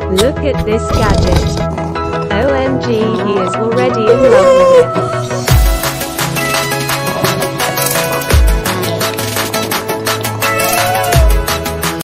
Look at this gadget. OMG, he is already in love with it.